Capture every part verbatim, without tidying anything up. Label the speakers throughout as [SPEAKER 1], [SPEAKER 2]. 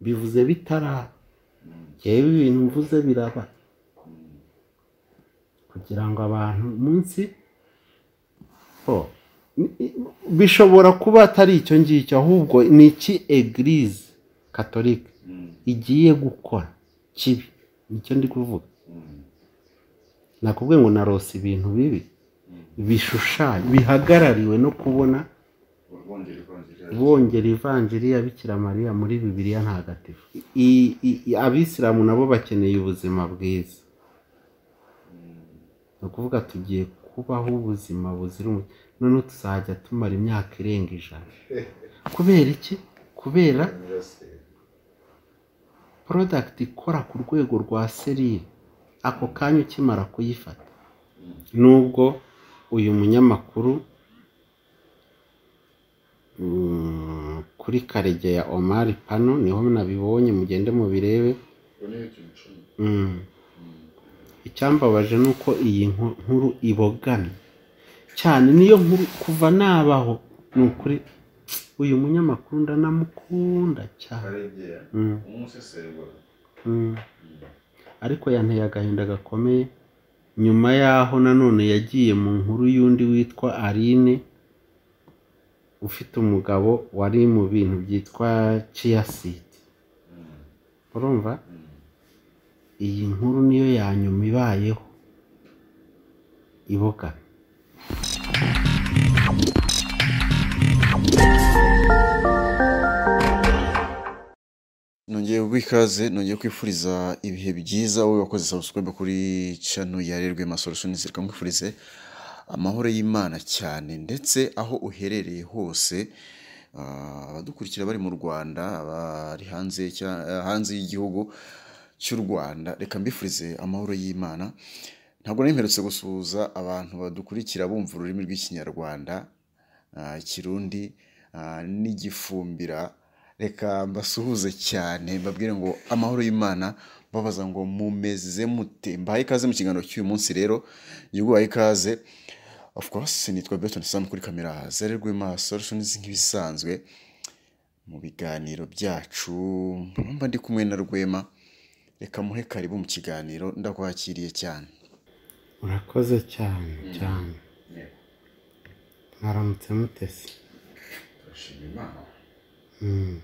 [SPEAKER 1] bivuze bitara yewe ibintu mvuze biraba kugira ngo abantu munsi oh bishobora kuba atari icyo ngicyo ahubwo ni iki Eglise Catholique igiye gukora kibi nicyo ndi kuvuga nakubwiye ngo narose ibintu bibi bishushanya bihagarariwe no kubona bongera ivanjiri ya Bikira Mariya muri Bibiliya ntagatifu. Abisilamu nabo bakeneye ubuzima bwiza, no kuvuga tugiye kubaho ubuzima buzira umuze, none tuzajya tumara imyaka irenga ijana. Kubera iki? Kubera product ikora ku rwego rwa serire ako kanya ukimara kuyifata. Nubwo uyu munyamakuru mm, kuri Karegeya Omar Pano niho nabibonye, mugende mu birebe. Mm. Icyambabaje nuko iyi nkuru ibogana cyane, niyo nkuru kuva nabaho nukuri uyu munyamakuru ndanamukunda cyane. Mm. Mm. Ariko yanteye agahinda gakomeye nyuma yaho nanone yagiye mu nkuru y'undi witwa Aline ufite umugabo wari mu bintu byitwa chia seed. Urumva? Iyi nkuru niyo yanyuma ibayeho iboka.
[SPEAKER 2] Nongeye ubikaze, nongeye kwifuriza ibihe byiza wowe wakoze subscribe kuri channel ya Rwema Solutions, rikamwifurize amahoro y'Imana cyane, ndetse aho uherereye hose abadukurikira bari mu Rwanda, bari hanze hanze y'igihugu cy'u Rwanda, reka mbifurize amahoro y'Imana. Ntabwo nemperutse gusuhuza abantu badukurikira bumva ururimi rw'Ikinyarwanda, Kirundi n'igifumbira. Reka mbasuhuze cyane, mbabwire ngo amahoro y'Imana, babaza ngo mumeze mute. Mbaye ikaze mu kiganiro cy'uyu munsi rero, yuguhaye ikaze. Of course nitwa Beton Sam, kuri kamera za Rwema Solutions nk'ibisanzwe mu biganiro byacu. Mba ndi kumwe na Rwema, reka muhe karibu mu kiganiro, ndakwakiriye cyane.
[SPEAKER 1] Urakoze cyane cyane. Mwaramutse mutesi?
[SPEAKER 2] Turashimira Imana.
[SPEAKER 1] Mm.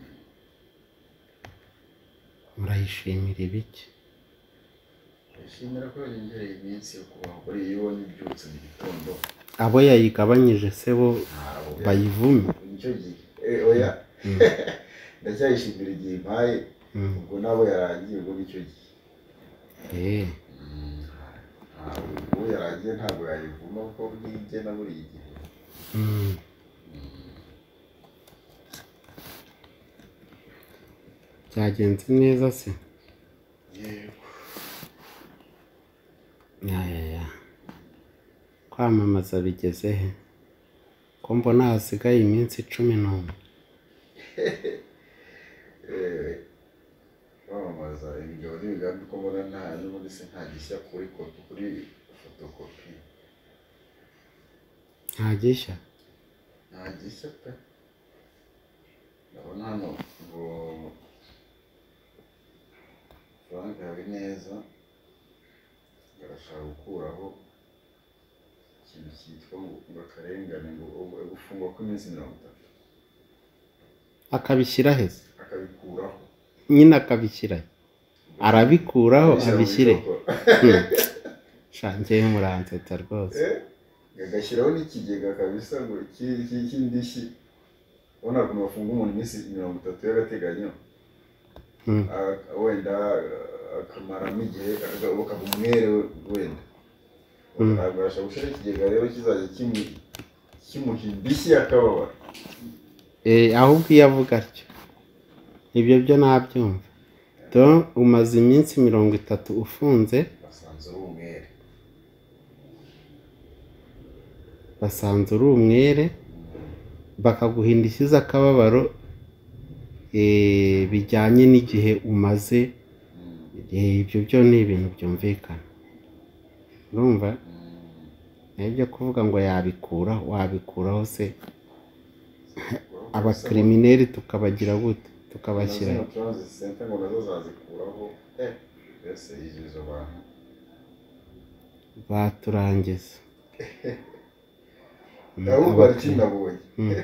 [SPEAKER 1] Murayishimira ibiki?
[SPEAKER 2] Turashimira ko yongereye iminsi yo kubaho, kuri iyo nibyutse mu gitondo.
[SPEAKER 1] Abo yayigabanyije se bo bayivume.
[SPEAKER 2] Nicyo gihe. Eh oya. Ndacyayishimira igihe mpaye, ubwo nabo yarangiye ubwo nicyo gihe.
[SPEAKER 1] Eh.
[SPEAKER 2] Ubu yarangiye ntabwo yayivuma kuko bwije na buri gihe.
[SPEAKER 1] Mm. Byagenze neza se?
[SPEAKER 2] Yego.
[SPEAKER 1] Ya ya ya. Kwamamaza bigeze he? Ko mbona hasigaye iminsi cumi n'umwe.
[SPEAKER 2] Eh. Kwamamaza ibigabo n'imigambi ko mbona nta n'ubundi se nta gishya kuri kopi kuri fotokopi.
[SPEAKER 1] Nta gishya?
[SPEAKER 2] Nta gishya pe. Ndabona hano ngo Frank Habineza garashaka gukuraho ikintu cyitwa ngo akarengane, ngo gufungwa kw'iminsi mirongo itatu.
[SPEAKER 1] Akabishyira he?
[SPEAKER 2] Akabikuraho.
[SPEAKER 1] Nyine akabishyira. Arabikuraho abishyire. Shangiye muransetsa rwose.
[SPEAKER 2] Eh? Gagashyiraho n'ikigega kabisa ngo cy'indishyi. Ubona ko bafunga umuntu iminsi mirongo itatu y'agateganyo.
[SPEAKER 1] Mm.
[SPEAKER 2] Wenda akamaramo igihe bakaba umwere wenda. Ntabwo arashaka gushyira ikigega rero kizajya kimuha indishyi y'akababaro.
[SPEAKER 1] Eh, ahubwo iyo avuga atyo ibyo byo nabyumva. Donc umaze iminsi mirongo itatu ufunze,
[SPEAKER 2] basanze uri umwere.
[SPEAKER 1] basanze uri umwere, bakaguha indishyi z'akababaro eh, bijyanye n'igihe umaze. Eh, ibyo byo ni ibintu byumvikana. Urumva? Nibyo kuvuga ngo yabikura, wabikuraho se abakrimineri tukabagira gute? tukabashyira
[SPEAKER 2] zino transit center ngo nazo zazikuraho eh ese izo bantu
[SPEAKER 1] baturangiza
[SPEAKER 2] nabo bari kinabonye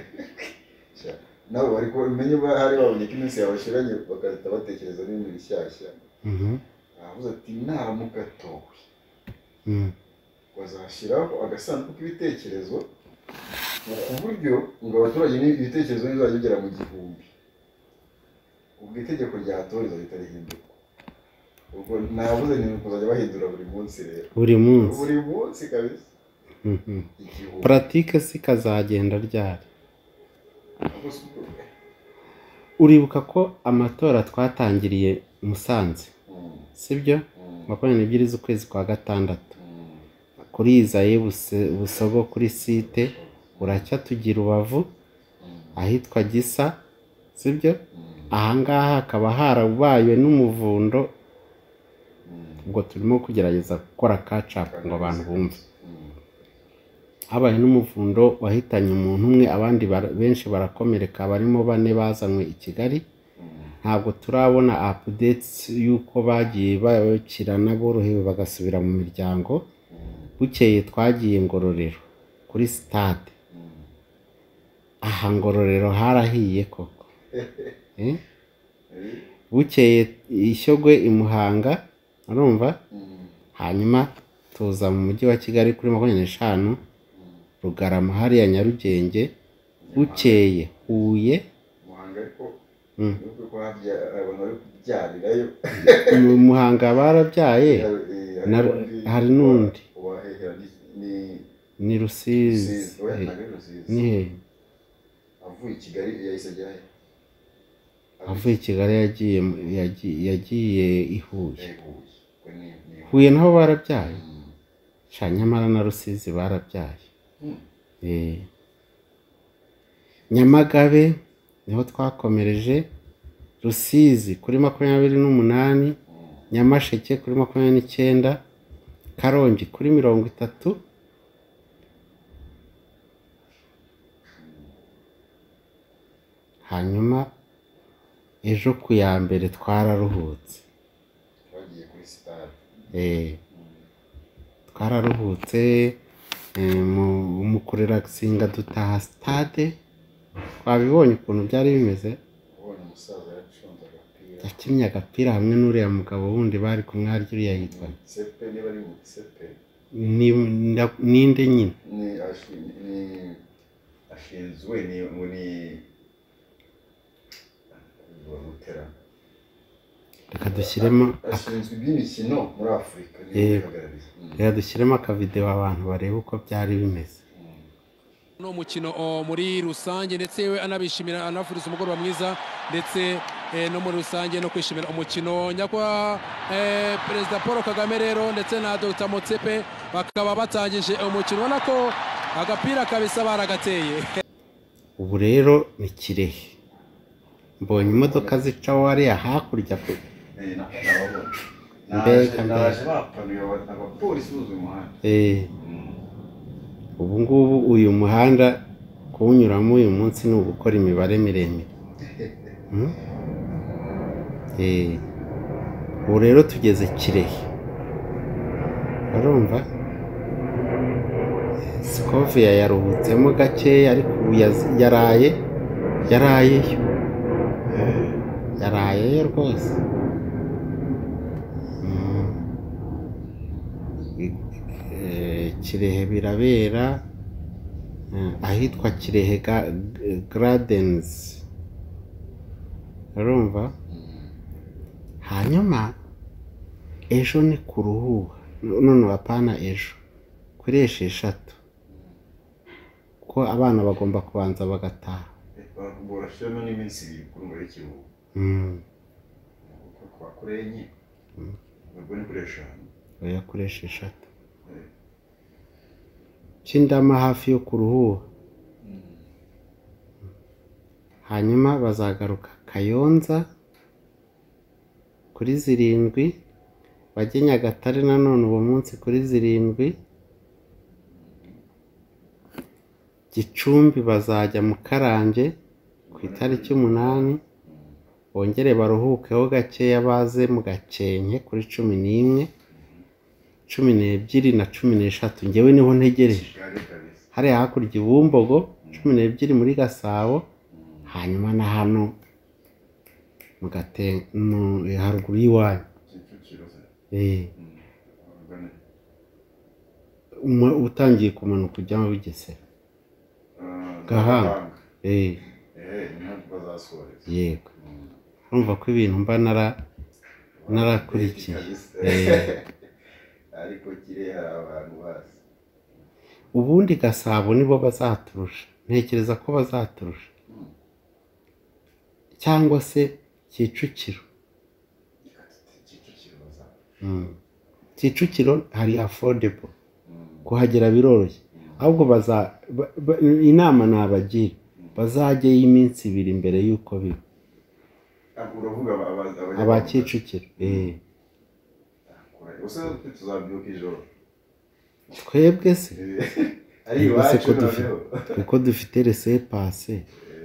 [SPEAKER 2] nabo bari ko umenye hari babonye ko iminsi yabashiranye bakahita batekereza n'ibintu bishyashya avuze ati naramuka towe bazashyiraho agasanduku k'ibitekerezo ku buryo ngo abaturage n'ibitekerezo bizajya bigera mu gihumbi ubwo itegeko ryatoreza ritarihinduka ubwo navuze ni kuzajya bahindura buri munsi rero
[SPEAKER 1] buri munsi
[SPEAKER 2] buri munsi kabisa
[SPEAKER 1] pratique si kazagenda ryari uribuka ko amatora twatangiriye Musanze sibyo makumyabiri n'ebyiri z'ukwezi kwa gatandatu kuri Izaye Busogo kuri site uracya tugira Rubavu ahitwa Gisa sibyo ahangaha hakaba harabaye n'umuvundo ubwo turimo kugerageza gukora catch up ngo abantu bumve habaye n'umuvundo wahitanye umuntu umwe abandi benshi barakomereka barimo bane bazanywe i Kigali ntabwo turabona updates yuko bagiye bakirana borohewe bagasubira mu miryango bukeye twagiye Ngororero kuri stade aha Ngororero harahiye koko eh bukeye Ishyogwe i Muhanga urumva hanyuma tuza mu mujyi wa Kigali kuri makumyabiri n'eshanu Rugarama hariya Nyarugenge bukeye Huye
[SPEAKER 2] Muhanga ariko nuko ko habya abantu bari kubyarirayo
[SPEAKER 1] mu Muhanga barabyaye hari n'undi ni Rusizi ni he
[SPEAKER 2] avuye i Kigali yahise ajyayo
[SPEAKER 1] avuye i Kigali yagiye yagiye i Huye Huye naho barabyaye sha nyamara na Rusizi barabyaye eh Nyamagabe niho twakomereje Rusizi kuri makumyabiri n'umunani Nyamasheke kuri makumyabiri n'icyenda Karongi kuri mirongo itatu hanyuma ejo ku ya mbere twararuhutse
[SPEAKER 2] twagiye kuri stade
[SPEAKER 1] eh twararuhutse mu kurelaxinga dutaha stade twabibonye ukuntu byari bimeze
[SPEAKER 2] ubonye umusaza yacunze agapira
[SPEAKER 1] yakinnye agapira hamwe n'uriya mugabo wundi bari kumwari uriya yitwa
[SPEAKER 2] Sepe niba ari mu Sepe
[SPEAKER 1] ni ninde nyine
[SPEAKER 2] ni ashinzwe ni muri gutera
[SPEAKER 1] reka dushyiremo
[SPEAKER 2] ashinzwe iby'imikino muri Afurika
[SPEAKER 1] reka dushyiremo akavideo abantu bareba uko byari bimeze
[SPEAKER 3] no mukino muri rusange ndetse we anabishimira anafuriza umugoroba mwiza ndetse no muri rusange no kwishimira umukino nyakwa Perezida Paul Kagame rero ndetse na Dr Motsepe bakaba batangije umukino ubona ko agapira kabisa baragateye
[SPEAKER 1] ubu rero ni Kirehe mbonye imodoka zica wariya hakurya pe
[SPEAKER 2] mbega ndaje bapanuye abapolisi buzuye umuhanda
[SPEAKER 1] eh ubu ngubu uyu muhanda kuwunyuramo uyu munsi ni ugukora imibare miremire eh ubu rero tugeze Kirehe urumva Scovia yaruhutsemo gakeya ariko yaraye yarayeyo yarayeyo rwose Kirehe birabera ahitwa Kirehe Gardens urumva hanyuma ejo ni kuruhuha none apana ejo kuri esheshatu ko abana bagomba kubanza bagataha
[SPEAKER 2] borashemo n'iminsi ibiri kuri muri kiruhuko kuko kwakurenye ubwo ni kuri eshanu
[SPEAKER 1] oya kuri esheshatu Kindama hafi yo kuruhuha hanyuma bazagaruka Kayonza kuri zirindwi bajye Nyagatare nanone uwo munsi kuri zirindwi Gicumbi bazajya mu Karange ku itariki umunani bongere baruhukeho gakeya baze mu Gakenke kuri cumi n'imwe cumi n'ebyiri na cumi n'eshatu njyewe niho ntegereje hariya hakurya i Bumbogo cumi n'ebyiri muri Gasabo hanyuma na hano mu Gatenke haruguru y'iwanyu eh utangiye kumanuka ujya mu Bugesera Gahanga eh yego urumva ko ibintu mba nara narakurikiye
[SPEAKER 2] ariko kirehe hari abantu basi
[SPEAKER 1] ubundi Gasabo nibo bazaturusha ntekereza ko bazaturusha cyangwa se Kicukiro Kicukiro hari affordable kuhagera biroroshye ahubwo baza inama nabagira bazajye y'iminsi ibiri imbere yuko biba
[SPEAKER 2] uravuga
[SPEAKER 1] aba Kicukiro eh
[SPEAKER 2] usa tuzabyuka ijoro
[SPEAKER 1] twebwe se
[SPEAKER 2] ari iwacu
[SPEAKER 1] ko dufite laissez passer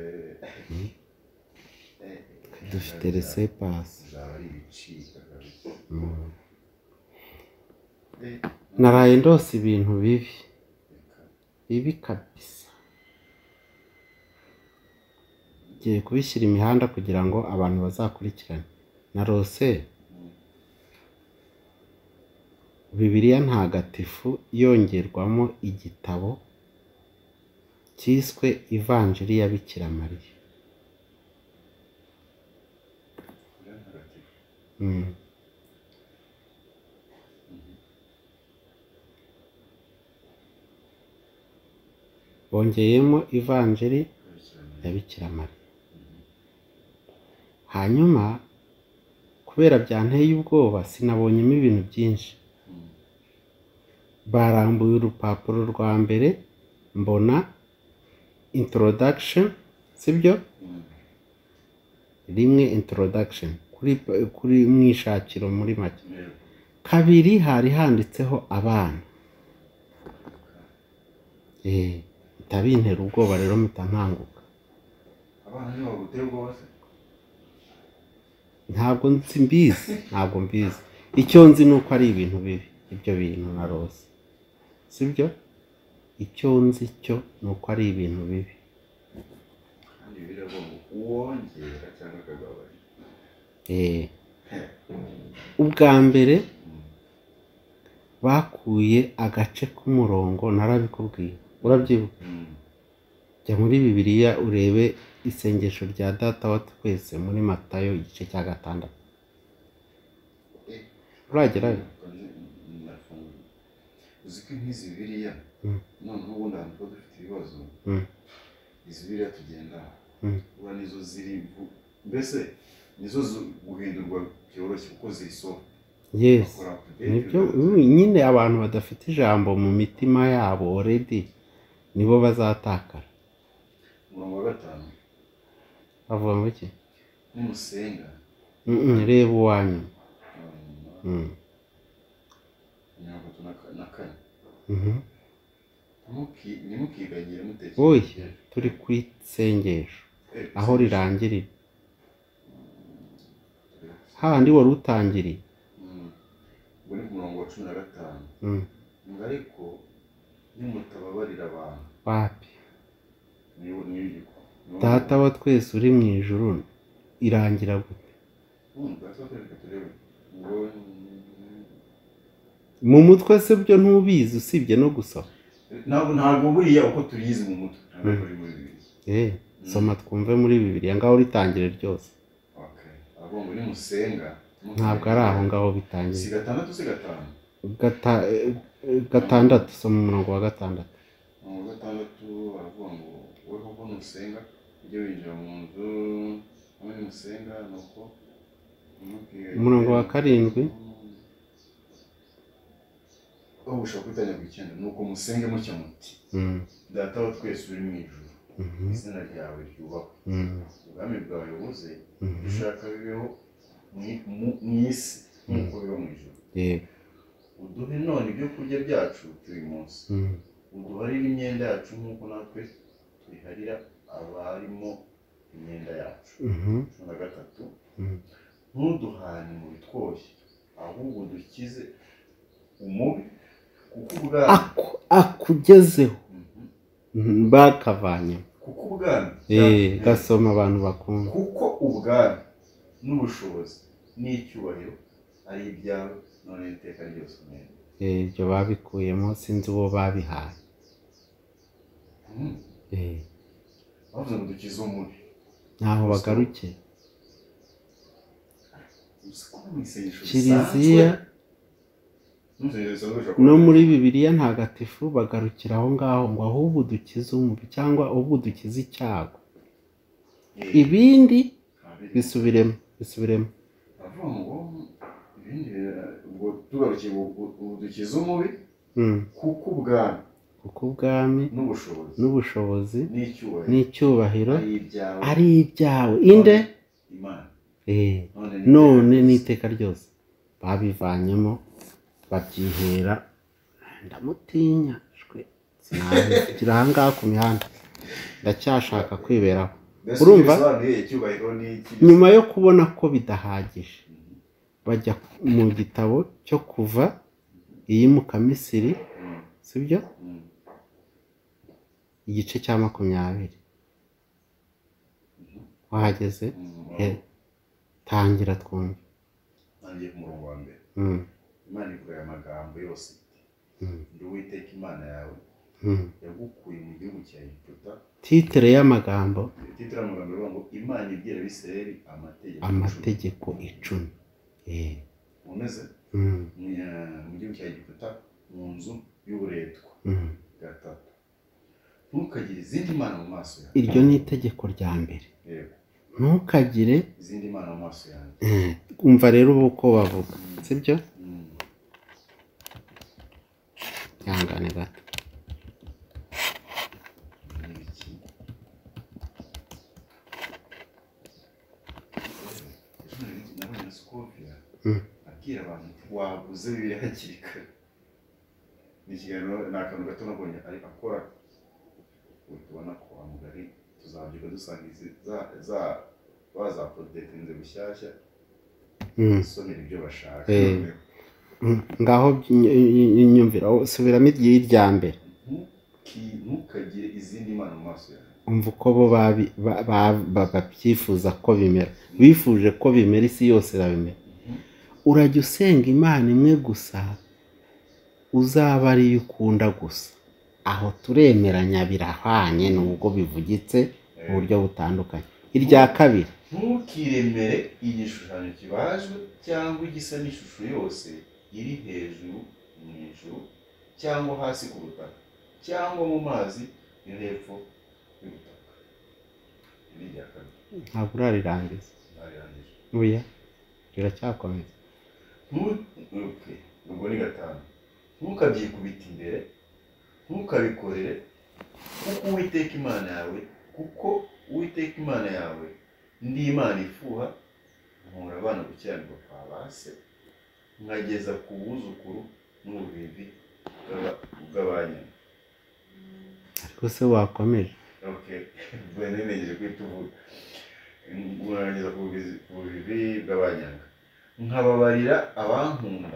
[SPEAKER 1] dufite laissez passer naraye ndose ibintu bibi bibi kabisa ngiye kubishyira imihanda kugira ngo abantu bazakurikirane narose Bibiliya ntagatifu yongerwamo igitabo cyiswe Ivanjiri ya Bikira Mariya mm. bongeyemo Ivanjiri ya Bikira Mariya hanyuma kubera byanteye ubwoba sinabonyemo ibintu byinshi barambuye urupapuro rwa mbere mbona introduction sibyo rimwe introduction kuri kuri mwishakiro muri make kabiri hari handitseho abana eh tabintera ubwoba rero mutankanguka
[SPEAKER 2] abana nibo bagutera ubwoba se
[SPEAKER 1] ntabwo nzi mbizi ntabwo mbizi icyo nzi nuko ari ibintu bibi ibyo bintu narose sibyo icyo nzi cyo nuko ari ibintu bibi
[SPEAKER 2] kandi biragomba uwongera cyangwa akagabanya
[SPEAKER 1] eh ubwa mbere bakuye agace k'umurongo narabikubwiye urabyibuka jya muri Bibiliya urebe isengesho rya Data wa twese muri Matayo igice cya gatandatu uragerayo
[SPEAKER 2] uziko nk'izi Bibiliya none ubundi ahantu ko dufite ibibazo izi Bibiliya tugenda ura nizo ziri mbese nizo guhindurwa byoroshye kuko zisoma
[SPEAKER 1] yes nibyo nyine abantu badafite ijambo mu mitima yabo already nibo bazatakara
[SPEAKER 2] umurongo wa gatanu
[SPEAKER 1] bavuga ngo iki
[SPEAKER 2] n'umusenga
[SPEAKER 1] reba uwanyu
[SPEAKER 2] mirongo itatu na kane ntimukiganyire mutekereza
[SPEAKER 1] oya turi ku isengesho aho rirangirira handi wari utangiriye
[SPEAKER 2] ubwo ni ku murongo wa cumi na gatanu ngo ariko nimutababarira abantu
[SPEAKER 1] wapi Data wa twese uri mu ijuru irangira gute mu mutwe se byo ntubizi usibye no gusoma
[SPEAKER 2] ntabwo ntabwo buriya uko tuyizi mu mutwe ntabwo ari muri Bibiliya
[SPEAKER 1] eh soma twumve muri Bibiliya ngaho ritangire ryose
[SPEAKER 2] okay abongo ni musenga
[SPEAKER 1] ntabwo ari aho ngaho bitangiye
[SPEAKER 2] si gatandatu si gatanu
[SPEAKER 1] gata gatandatu soma umurongo wa gatandatu
[SPEAKER 2] mu gatandatu aravuga ngo weho ko musenga ujye winjira mu nzu hamwe musenga nuko
[SPEAKER 1] umurongo wa karindwi
[SPEAKER 2] aho ushaka kwitanya ku icyenda nuko musenge mutya muti Data wa twese uri mu ijuru izina ryawe ryubahwe ubwami bwawe buze ushaka bibeho mu isi nk'uko biba mu ijuru uduhe none ibyo kurya byacu by'uyu munsi uduharire imyenda yacu nk'uko natwe tuyiharira abarimo imyenda yacu cumi na gatatu ntuduhane mu bitwoshye ahubwo dukize umubi kuko ubwami
[SPEAKER 1] Aku- akugezeho bakavanye
[SPEAKER 2] kuko ubwami
[SPEAKER 1] eh gasoma abantu bakunda
[SPEAKER 2] kuko ubwami n'ubushobozi n'icyubahiro ari ibyawe none iteka ryose amen.
[SPEAKER 1] eh ibyo babikuyemo sinzi uwo babihaye
[SPEAKER 2] Mm.
[SPEAKER 1] eh
[SPEAKER 2] bavuze ngo dukize umubi
[SPEAKER 1] ntaho bagaruke
[SPEAKER 2] uzi ko mu isengesho
[SPEAKER 1] kiliziya
[SPEAKER 2] mu isengesho risanzwe ushobora
[SPEAKER 1] no
[SPEAKER 2] kuba-
[SPEAKER 1] muri bibiliya ntagatifu bagarukira aho ngaho ngo ahubwo dukize umubi cyangwa ahubwo dukize icyago
[SPEAKER 2] Eh,
[SPEAKER 1] ibindi
[SPEAKER 2] abiri.
[SPEAKER 1] bisubiremo bisubiremo
[SPEAKER 2] Avuga ngo ibindi eh, ubwo tugarukiye ubu- ubu dukize umubi
[SPEAKER 1] Mm.
[SPEAKER 2] kuko ubwami
[SPEAKER 1] kuko ubwami
[SPEAKER 2] n'ubushobozi
[SPEAKER 1] n'ubushobozi
[SPEAKER 2] n'icyubahiro
[SPEAKER 1] n'icyubahiro
[SPEAKER 2] ari ibyawe
[SPEAKER 1] ari ibyawe inde
[SPEAKER 2] Imana
[SPEAKER 1] eh
[SPEAKER 2] none
[SPEAKER 1] none n'iteka ryose babivanyemo babyihera ndamutinya shwe sinabigira ahangaha ku mihanda ndacyashaka kwiberaho urumva
[SPEAKER 2] icyubahiro n'iki
[SPEAKER 1] nyuma yo kubona ko bidahagije bajya mu gitabo cyo kuva iyimuka Misiri sibyo igice cya makumyabiri wahageze eh, tangira twumve
[SPEAKER 2] nangiye ku murongo wa mbere
[SPEAKER 1] Mm,
[SPEAKER 2] Imana ivuga aya magambo yose iti
[SPEAKER 1] mm,
[SPEAKER 2] ndi Uwiteka Imana yawe
[SPEAKER 1] mm.
[SPEAKER 2] yagukuye mu gihugu cya Egiputa.
[SPEAKER 1] titire y'amagambo
[SPEAKER 2] Titira amagambo ivuga ngo Imana ibwira Abisirayeli amategeko
[SPEAKER 1] amategeko icumi eh
[SPEAKER 2] umeze
[SPEAKER 1] mm,
[SPEAKER 2] mu gihugu cya Egiputa mu nzu y'uburetwa.
[SPEAKER 1] mm.
[SPEAKER 2] Gatatu, ntukagire izindi mana mu maso yawe.
[SPEAKER 1] iryo ni itegeko rya mbere
[SPEAKER 2] Yego,
[SPEAKER 1] ntukagire
[SPEAKER 2] izindi mana mu maso yanjye.
[SPEAKER 1] eh, umva rero ubu uko bavuga sibyo
[SPEAKER 2] Mm.
[SPEAKER 1] yangane gato
[SPEAKER 2] Ni iki? Ejo nari- nabonye na Scovia
[SPEAKER 1] Mm.
[SPEAKER 2] abwira abantu ati, waguze bibiri hakiri kare. Ni ikiganiro ni akantu gato nabonye ari akora tubona ko amugari tuzabyuka dusanga izi za za baza prodetinze bushyashya
[SPEAKER 1] Mm.
[SPEAKER 2] isomera ibyo bashaka.
[SPEAKER 1] Eh. Mm, ngaho ny- nyumvira oh, subiramo irya mbere
[SPEAKER 2] Ntuki- ntukagire izindi mana mu maso yawe.
[SPEAKER 1] umva uko bo babi- ba- ba- ba- babyifuza ko bimera bifuje ko bimera isi yose irabimera urajya usenga imana imwe gusa uzaba ariyo ukunda gusa aho turemeranya birahwanye nubwo bivugitse mu buryo butandukanye irya kabiri
[SPEAKER 2] Ntukiremere igishushanyo kibajwe cyangwa igisa n'ishusho yose iri hejuru mu ijuru cyangwa hasi ku butaka cyangwa mu mazi yo hepfo y'ubutaka. Iri rya kabiri
[SPEAKER 1] ntabwo urarirangiza
[SPEAKER 2] narangije.
[SPEAKER 1] oya riracyakomeza
[SPEAKER 2] Ntu- okay, ubwo ni gatanu. Ntukabyikubita imbere, ntukabikorere, kuko Uwiteka Imana yawe, kuko Uwiteka Imana yawe ndi Imana ifuha, nkura abana gukiranirwa kwa ba se, nkageza ku buzukuru n'ubuvivi bw'aba- bw'abanyana.
[SPEAKER 1] ariko se wakomeje
[SPEAKER 2] Okay, ubwo nenegeje guhita uvuga. Nkageza ku buvivi- ku buvivi bw'abanyana. Nkababarira abankunda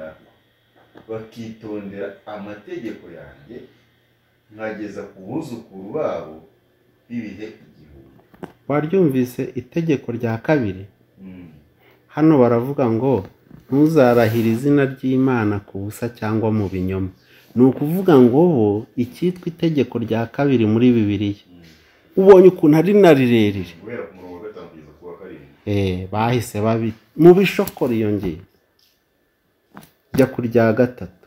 [SPEAKER 2] bakitondera amategeko yanjye, nkageza ku buzukuru babo b'ibihe igihumbi.
[SPEAKER 1] waryumvise itegeko rya kabiri
[SPEAKER 2] Mm.
[SPEAKER 1] hano baravuga ngo ntuzarahire izina ry'imana ku busa cyangwa mu binyoma ni ukuvuga ngo bo icyitwa itegeko rya kabiri muri bibiliya ubonye ukuntu ari na rirerire
[SPEAKER 2] Guhera ku murongo wa gatanu kugeza ku wa karindwi.
[SPEAKER 1] eh bahise babi mu bishokoro iyo ngiyo jya ku rya gatatu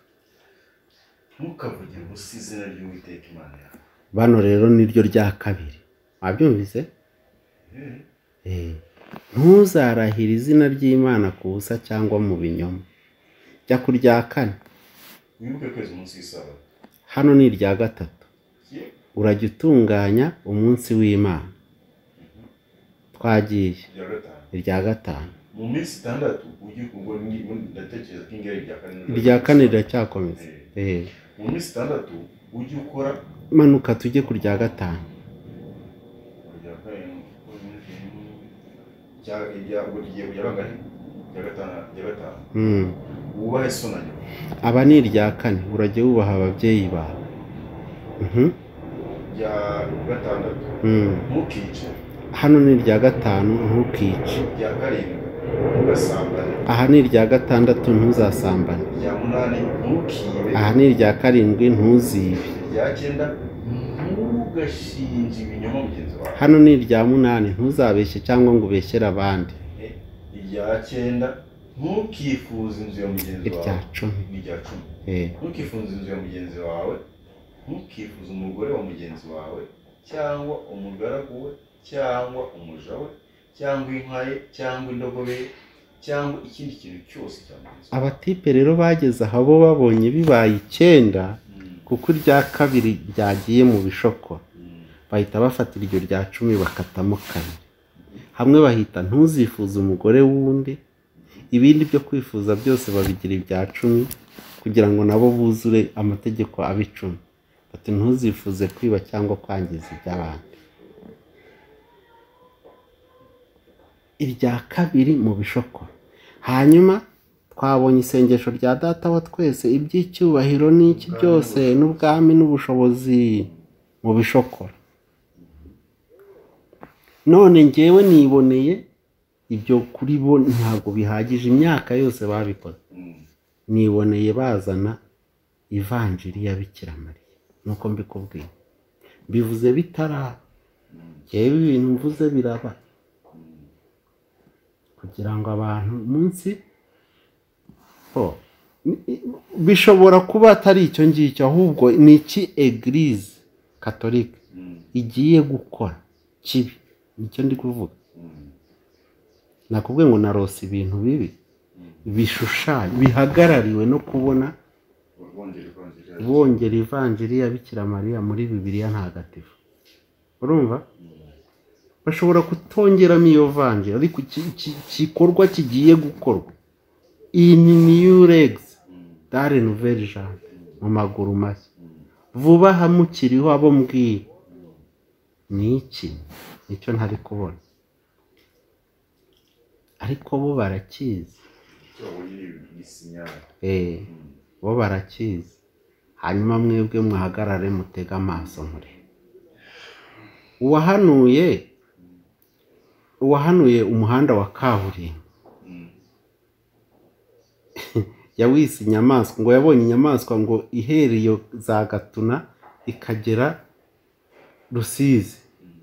[SPEAKER 2] Ntukavugire ubusa izina ry'Uwiteka Imana yawe.
[SPEAKER 1] bano rero niryo rya kabiri wabyumvise
[SPEAKER 2] Eh,
[SPEAKER 1] eh ntuzarahire izina ry'imana ku busa cyangwa mu binyoma jya ku rya kane
[SPEAKER 2] wibuke kwezi umunsi w'isabato.
[SPEAKER 1] hano ni irya gatatu
[SPEAKER 2] Ye,
[SPEAKER 1] urajya utunganya umunsi w'imana twagiye
[SPEAKER 2] irya gatanu.
[SPEAKER 1] irya gatanu
[SPEAKER 2] Mu minsi itandatu ujye ubwo ni- ndatekereza ko ingero irya kane n'irya
[SPEAKER 1] irya kane
[SPEAKER 2] gatanu.
[SPEAKER 1] riracyakomeza eh
[SPEAKER 2] Mu minsi itandatu ujye ukora
[SPEAKER 1] manuka tujye ku rya gatanu
[SPEAKER 2] irya kane cya ibya ubwo tugiye kujya bangana ya gatanu ya gatanu
[SPEAKER 1] mm.
[SPEAKER 2] wubahe so na nyoko.
[SPEAKER 1] aba ni irya kane, urajya wubaha ababyeyi bawe. Mhm.
[SPEAKER 2] Rya gatandatu
[SPEAKER 1] Mm.
[SPEAKER 2] ntukice.
[SPEAKER 1] hano ni irya gatanu, ntukice.
[SPEAKER 2] Rya karindwi ugasambane.
[SPEAKER 1] aha ni irya gatandatu, ntuzasambane.
[SPEAKER 2] Rya munani ntukibe.
[SPEAKER 1] aha ni irya karindwi, ntuzibe.
[SPEAKER 2] Rya cyenda ntugashinje ibinyoma mugenzi wawe.
[SPEAKER 1] hano ni irya munani, ntuzabeshye cyangwa ngo ubeshyere abandi.
[SPEAKER 2] Irya cyenda ntukifuze inzu ya mugenzi wawe.
[SPEAKER 1] irya cumi.
[SPEAKER 2] Ni irya cumi.
[SPEAKER 1] Eh.
[SPEAKER 2] Ntukifuze inzu ya mugenzi wawe, ntukifuze umugore wa mugenzi wawe cyangwa umugaragu we cyangwa umuja we cyangwa inka ye cyangwa indogobe ye cyangwa ikindi kintu cyose cya mugenzi wawe.
[SPEAKER 1] abatipe rero bageze aho bo babonye bibaye icyenda, kuko irya kabiri ryagiye mu bishoko, bahita bafata iryo rya cumi bakatamo kane. hamwe bahita ntuzifuze umugore wundi, ibindi byo kwifuza byose babigira ibya cumi kugira ngo nabo buzure amategeko ab'icumi. bati ntuzifuze kwiba cyangwa kwangiza iby'abandi. irya kabiri mu bishoko. hanyuma twabonye isengesho rya data wa twese, iby'icyubahiro n'iki byose n'ubwami n'ubushobozi mu bishokora. none ngewe niboneye ibyo kuri bo ntabwo bihagije, imyaka yose babikoze. niboneye bazana ivanjiri ya Bikira Mariya, nuko mbikubwiye. bivuze bitaraba, ngewe ibintu mvuze biraba, kugira ngo abantu munsi oh, bishobora kuba atari icyo ngicyo, ahubwo ni iki Eglise Catholique igiye gukora kibi, nicyo ndi kuvuga. nakubwiye ngo narose ibintu bibi bishushanya bihagarariwe no kubona bongera ivanjiri ya Bikira Mariya muri Bibiliya ntagatifu. urumva bashobora kutongeramo iyo vanjiri, ariko igikorwa kigiye gukorwa in new legs dare nouvelle jambe, mu maguru mashya, vuba aha mukiriho abo mbwira. ni iki? nicyo ntari kubona, ariko bo barakizi. eh bo barakizi. hanyuma mwebwe muhagarare mutega amaso muri uwahanuye uwahanuye umuhanda wa kaburimbo yawise inyamaswa, ngo yabonye inyamaswa ngo ihereye za Gatuna ikagera Rusizi,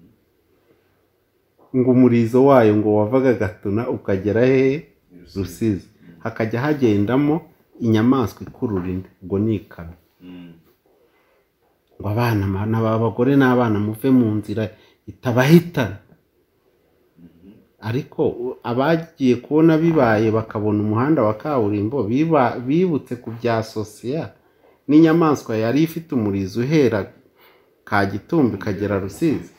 [SPEAKER 1] ngo umurizo wayo ngo wavaga Gatuna ukagera he Rusizi, hakajya hagendamo inyamaswa ikurura indi, ngo ni ikamyo. ngo abana n'abagore n'abana muve mu nzira itabahitana. ariko abagiye kubona bibaye bakabona umuhanda wa kaburimbo bibutse ku bya sosiya n'inyamaswa yari ifite umurizo uhera Kagitumba ikagera Rusizi.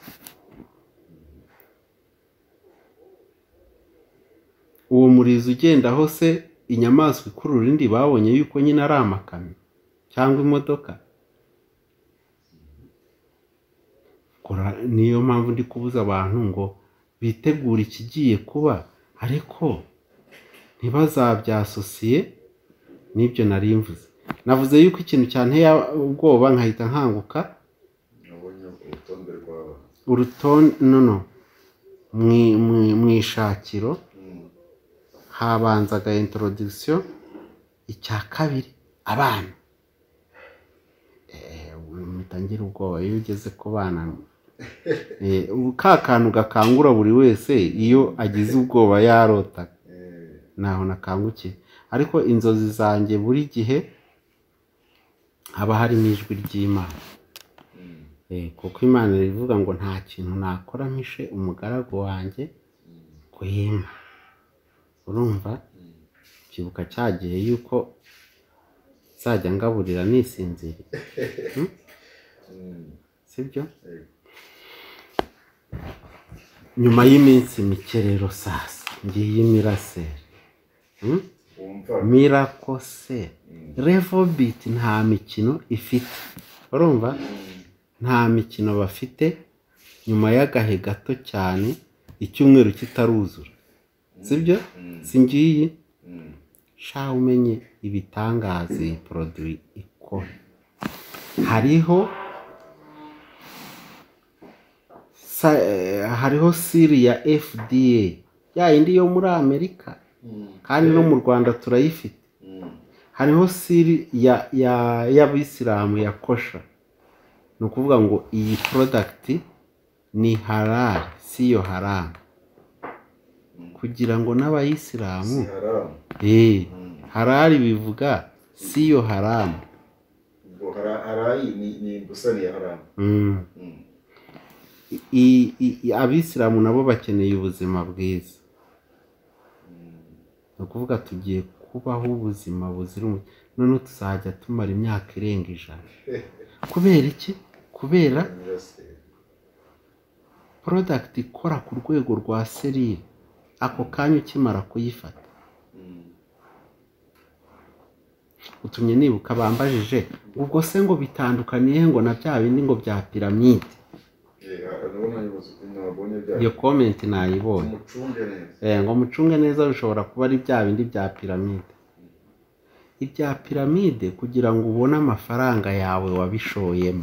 [SPEAKER 1] uwo murizo ugendaho se inyamaswa ikurura indi babonye yuko nyine ari amakamyo cyangwa imodoka. niyo mpamvu ndi kubuza abantu ngo bitegura ikigiye kuba, ariko ntibazabyasosiye n'ibyo nari mvuze. navuze yuko ikintu cyanteye ubwoba nkahita nkanguka urutonde no no mu ishakiro habanzaga introduction, icya kabiri abana. eh mutangira ubwoba iyo ugeze ku bana. eh ka kantu gakangura buri wese iyo agize ubwoba yarota, naho nakangukiye. ariko inzozi zanjye buri gihe haba harimo ijwi ry'Imana. eh kuko Imana ivuga ngo nta kintu nakora mpishe umugaragu wanjye kuyima. urumva kibuka cyagiye yuko zajya ngaburira nisinziriye. hmm? sibyo? nyuma y'iminsi mike rero sasa ngiye imirasire. hmm? mirakose Revobit nta mikino ifite. urumva nta mikino bafite nyuma y'agahe gato cyane, icyumweru kitaruzura. sibyo singiye sha umenye ibitangaza iyi produit ikora hariho sa, eh, hariho siri ya F D A ya indi yo muri Amerika kandi no mu Rwanda turayifite hariho siri ya ya y'abisilamu ya kosha ni ukuvuga ngo iyi product ni halal siyo haram kugira ngo n'abayisilamu eh halal bivuga siyo haram
[SPEAKER 2] ngo halal ni ni gusani ya haram
[SPEAKER 1] mm. I, i, abisilamu nabo bakeneye ubuzima bwiza ni ukuvuga tugiye kubaho ubuzima buzira umuze none tuzajya tumara imyaka irenga ijana kubera iki kubera product ikora ku rwego rwa serire ako kanya ukimara kuyifata utumye nibuka bambajije ubwo se ngo bitandukaniye ngo na bya bindi ngo bya piramide iyo comment nayibonye eh ngo mucunge neza bishobora kuba ari bya bindi bya piramide ibya piramide kugira ngo ubone amafaranga yawe wabishoyemo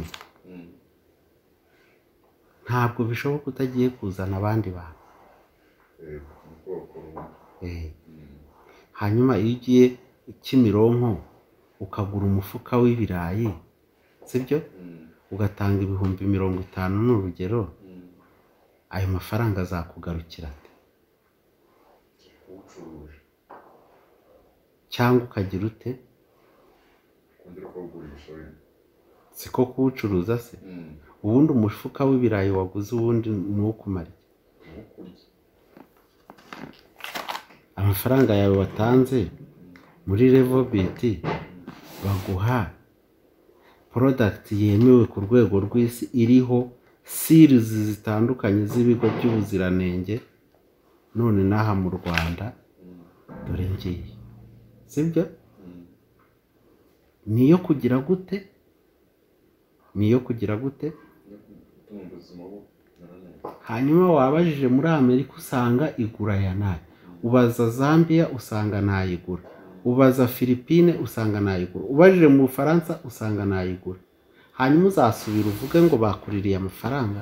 [SPEAKER 1] ntabwo bishoboka utagiye kuzana abandi bantu eh hanyuma iyo ugiye Kimironko ukagura umufuka w'ibirayi sibyo ugatanga ibihumbi mirongo itanu n'urugero ayo mafaranga azakugarukira ate cyangwa ukagira ute siko kuwucuruza se ubundi umufuka w'ibirayi waguze ubundi nukumara amafaranga yawe watanze muri Levobit baguha product yemewe ku rwego rw'isi iriho series zitandukanye z'ibigo by'ubuziranenge none naha mu Rwanda dore ngiye sibyo niyo kugira gute niyo kugira gute hanyuma wabajije muri Amerika usanga igura ya nayo ubaza Zambia usanga nayigura ubaza Philippine usanga nayigura ubajije mu Faransa usanga nayigura hanyuma uzasubira uvuge ngo bakuririye amafaranga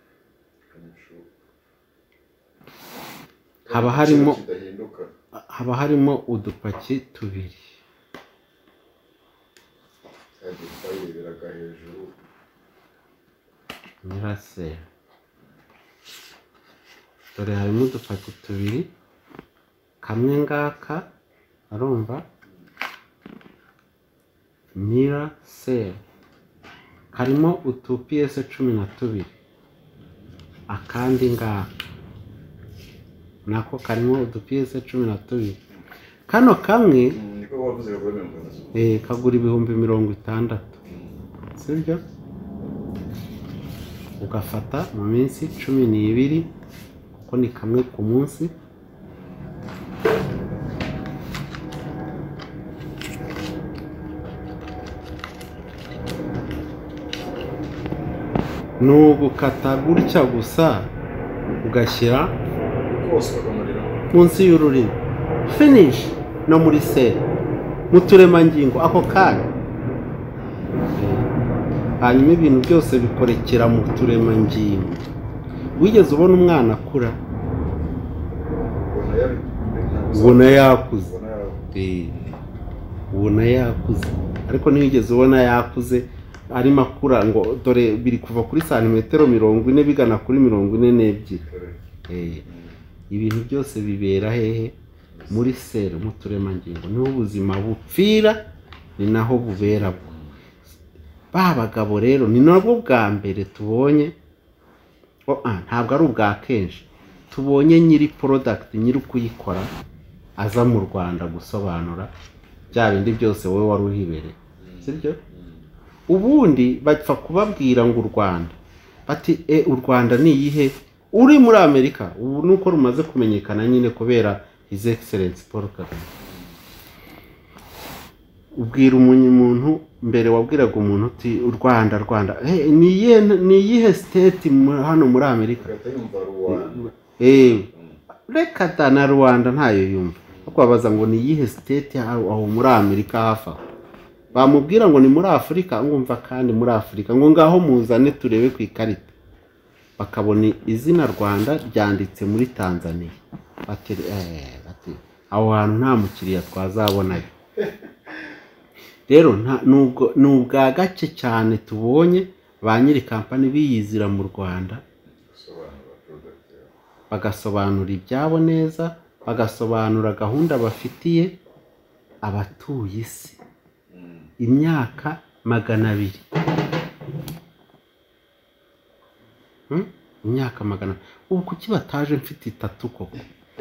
[SPEAKER 1] haba harimo haba harimo udupaki tubiri mirase dore harimo udupaki tubiri kamwe ngaka arumva mirase harimo utu P S cumi na tubiri akandi ngaka nako karimo utu P S cumi na tubiri kano kamwe eh kagura ibihumbi mirongo itandatu sibyo ugafata mu minsi cumi n'ibiri kuko ni kamwe ku munsi nugukata gutya gusa ugashyira munsi y'ururimi finish no muri seri mu turemangingo ako kanya hanyuma ibintu byose bikorekera mu turemangingo wigeze ubona umwana akura ubona yakuze ubona yakuze ariko ntiwigeze ubona yakuze arimo akura ngo dore biri kuva kuri santimetero mirongo ine bigana kuri mirongo ine n'ebyiri eh ibintu byose bibera hehe muri seri mu turemangingo niho ubuzima bupfira ni naho bubera ba bagabo rero ni nabwo bwa mbere tubonye oh ah ntabwo ari ubwa kenshi tubonye nyiri product nyiri kuyikora aza mu Rwanda gusobanura bya bindi byose wowe wari uhibereye sibyo ubundi bapfa kubabwira ngo u Rwanda bati e u Rwanda ni yihe uri muri Amerika ubu nuko rumaze kumenyekana nyine kubera His Excellency Paul Kagame ubwira umuntu mbere wabwiraga umuntu uti u Rwanda Rwanda eh ni yihe ni yihe state hano muri Amerika eh reka da na Rwanda ntayo yumva kuko babaza ngo ni iyihe state aho muri Amerika hafi aho bamubwira ngo ni muri Afurika ngumva kandi muri Afurika ngo ngaho muzane turebe ku ikarita bakabona izina Rwanda ryanditse muri Tanzania bati eh bati aho hantu nta mukiriya twazabonayo rero nubwo nubwa gace cyane tubonye ba nyiri kampani biyizira mu Rwanda bagasobanura ibyabo neza bagasobanura gahunda bafitiye abatuye isi imyaka magana abiri hmm? imyaka magana ubu kuki bataje mfite itatu koko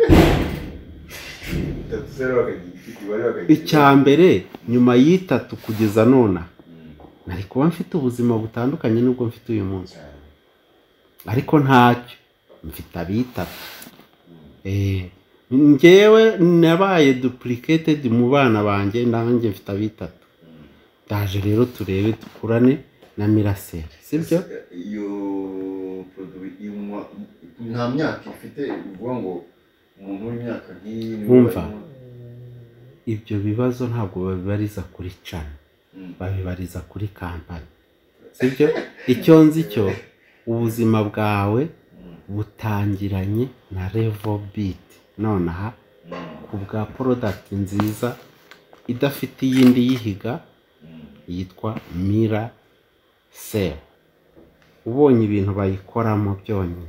[SPEAKER 1] icyambere nyuma y'itatu kugeza nona nari kuba mfite ubuzima butandukanye nubwo mfite uyu munsi ariko ntacyo mfite abitatu eh ngewe nabaye duplicated mu bana banjye nanjye mfite abitatu ndaje rero turebe dukurane na Mirasere sibyo
[SPEAKER 2] iyo produit nta myaka ifite uvuga ngo umuntu w'imyaka nk'iyi
[SPEAKER 1] wumva ibyo bibazo ntabwo babibariza kuri cana babibariza kuri kampani sibyo icyo nzi cyo ubuzima bwawe butangiranye na level beat nonaha ku bwa product nziza idafite yindi yihiga yitwa Mirasere ubonye ibintu bayikoramo byonyine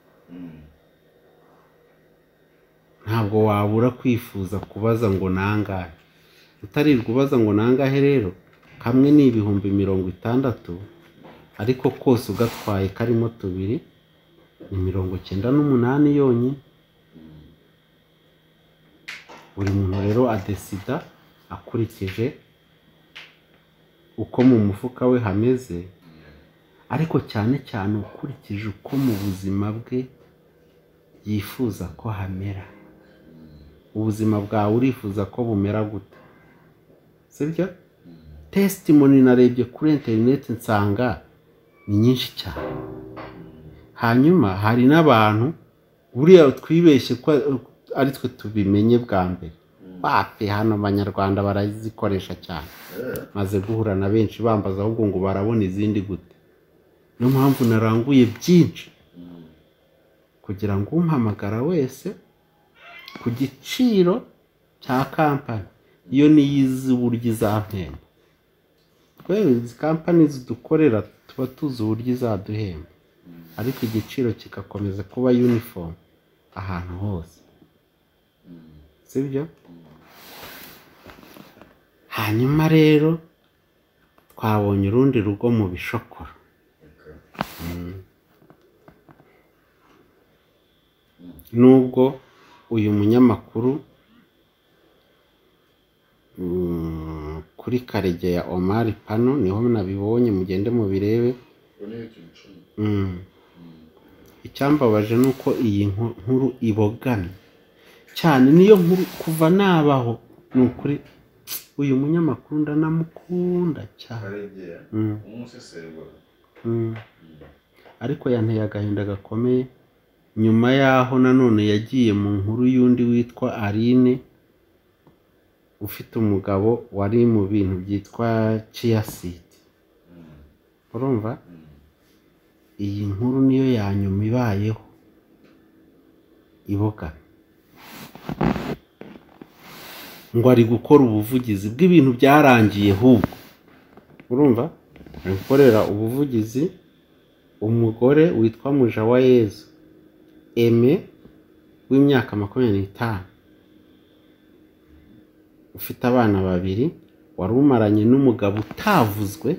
[SPEAKER 1] ntabwo wabura kwifuza kubaza ngo nangahe utarirwa ubaza ngo nangahe rero kamwe ni ibihumbi mirongo itandatu ariko kose ugatwaye karimo tubiri ni mirongo cyenda n'umunani yonyine buri muntu rero adesida akurikije uko mu mufuka we hameze ariko cyane cyane ukurikije uko mu buzima bwe yifuza ko hamera ubuzima bwawe urifuza ko bumera gute sibyo testimony narebye kuri internet nsanga ni nyinshi cyane hanyuma hari n'abantu buriya twibeshye ko ari twe tubimenye bwa mbere bape hano abanyarwanda barazikoresha cyane maze guhura na benshi bambaza ahubwo ngo barabona izindi gute no mpamvu naranguye byinshi kugira ngo umpamagara wese ku giciro cya kampani iyo niyizi uburyo izampemba twebwe izi kampani zidukorera tuba tuzi uburyo izaduhemba ariko igiciro kikakomeza kuba uniform ahantu hose sibyo hanyuma rero twabonye urundi rugo mu Bishokoro nubwo uyu munyamakuru kuri Karegeya Omar Pano niho nabibonye mugende mu birebe icyambabaje nuko iyi nkuru ibogamye cyane niyo nkuru kuva nabaho nukuri uyu munyamakuru ndanamukunda cyane ariko yanteye agahinda gakomeye nyuma yaho nanone yagiye mu nkuru y'undi witwa Aline ufite umugabo wari mu bintu byitwa chia seed urumva iyi nkuru niyo yanyuma ibayeho iboga ngo ari gukora ubuvugizi bw'ibintu byarangiye hubwo urumva ari gukorera ubuvugizi umugore witwa Mujawayezu Eme w'imyaka makumyabiri n'itanu ufite abana babiri wari umaranye n'umugabo utavuzwe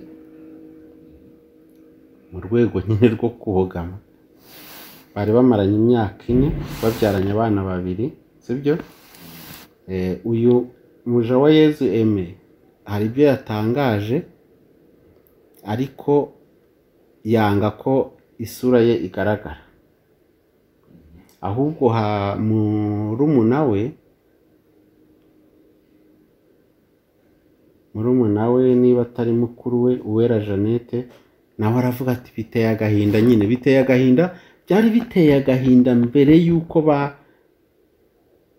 [SPEAKER 1] mu rwego nyine rwo kubogama bari bamaranye imyaka ine babyaranye abana babiri sibyo eh uyu Mujawayezu Eme hari ibyo yatangaje ariko yanga ko isura ye igaragara ahubwo ha murumuna we murumuna we niba atari mukuru we Uwera Jeannette nawe aravuga ati biteye agahinda nyine biteye agahinda byari biteye agahinda mbere yuko ba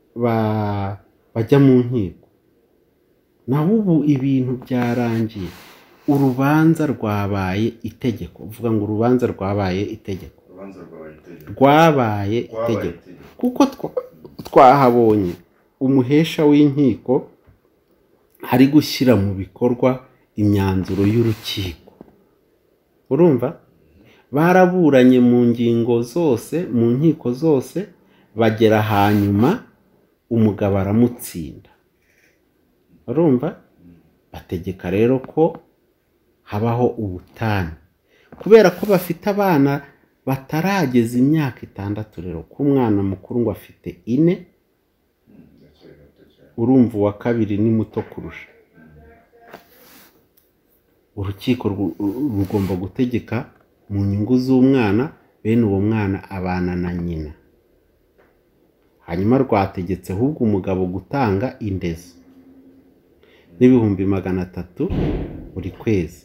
[SPEAKER 1] bajya mu nkiko. Naho ubu ibintu byarangiye, urubanza rwabaye itegeko. Uvuga ngo urubanza rwabaye itegeko, rwabaye itegeko kuko twahabonye umuhesha w'inkiko hari gushyira mu bikorwa imyanzuro y'urukiko. Urumva, baraburanye mu ngingo zose, mu nkiko zose, bagera hanyuma umugabo aramutsinda. Urumva, bategeka rero ko habaho ubutane kubera ko bafite abana batarageza imyaka itandatu. Rero ko umwana mukuru ngo afite ine, urumva uwa kabiri ni muto kurusha. Urukiko rugomba gutegeka mu nyungu z'umwana, bene uwo mwana abana na nyina. Hanyuma rwategetse ahubwo umugabo gutanga indezo n'ibihumbi magana atatu buri kwezi.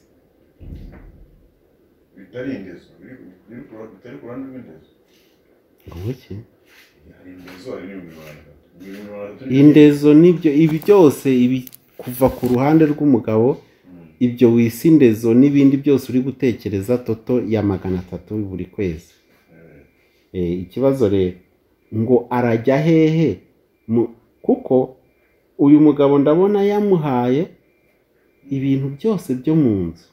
[SPEAKER 2] Bitari indezo, bitari kurana n'indezo.
[SPEAKER 1] Ngo iki?
[SPEAKER 2] Hari indezo, hari n'ibihumbi.
[SPEAKER 1] Indezo nibyo, ibi byose ibi kuva ku ruhande rw'umugabo, ibyo wisi indezo n'ibindi byose uri gutekereza toto ya magana atatu buri kwezi. Eh, ikibazo rero ngo arajya hehe? Kuko uyu mugabo ndabona yamuhaye ibintu byose byo mu nzu,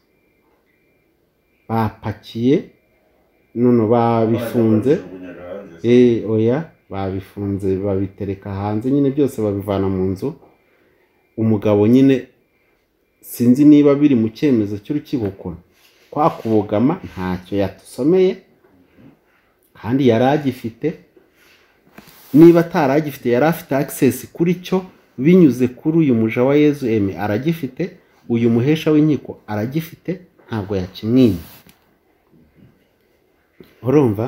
[SPEAKER 1] bapakiye none babifunze. Eh, oya, babifunze babitereka hanze nyine, byose babivana mu nzu. Umugabo nyine sinzi niba biri mu cyemezo cy'urukiko ko kwa kubogama ntacyo yatusomeye, kandi yaragifite. Niba ataragifite, yari afite access kuri cyo binyuze kuri uyu muja wa Yezu Eme, aragifite. Uyu muhesha w'inkiko aragifite, ntabwo yakimwimye. Urumva,